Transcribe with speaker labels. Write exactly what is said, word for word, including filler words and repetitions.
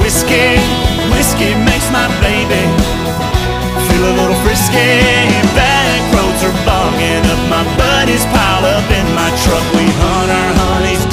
Speaker 1: whiskey. Whiskey makes my baby feel a little frisky. Back roads are bogging up, my buddies pile up in my truck.